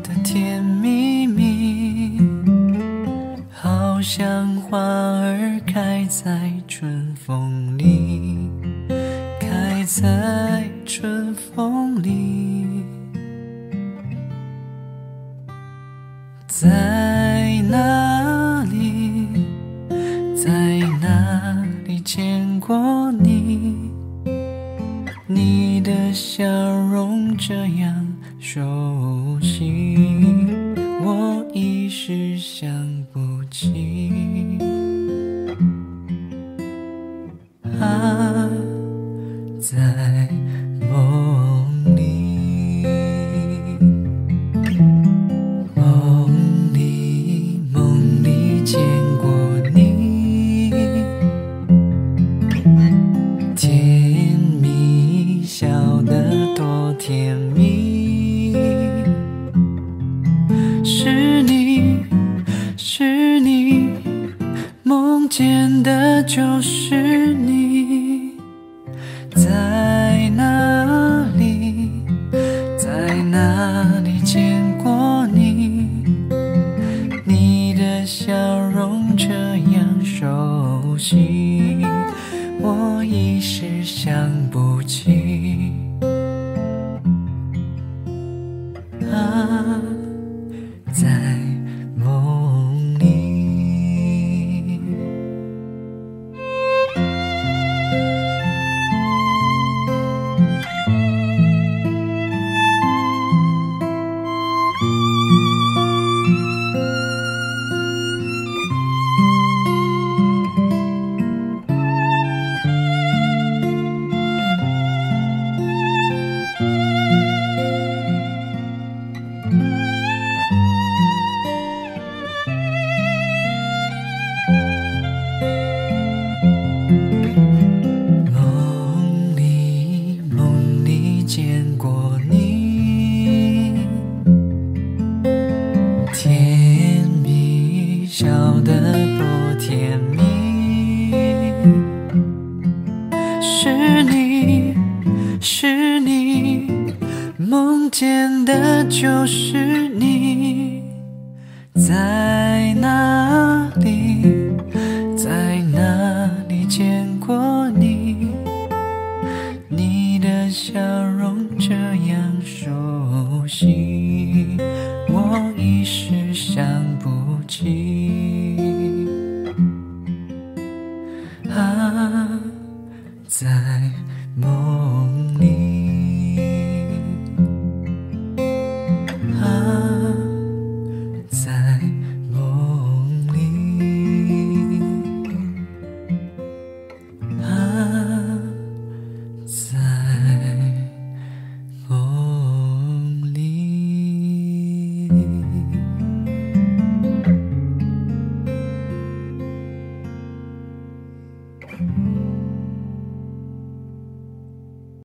的甜蜜蜜，好像花儿开在春风里，开在春风里。在哪里，在哪里见过你？你的笑容这样熟悉，我一时想不起。啊，在梦里，梦里，梦里见过你，甜蜜，笑得多甜蜜。是你，是你，梦见的就是你。在哪里，在哪里见过你？你的笑容这样熟悉，我一时想不起。啊，在梦里。梦里，梦里见过你，甜蜜，笑得多甜蜜。是你，是你，梦见的就是你。在哪里，在哪里见过你？你的笑容这样熟悉。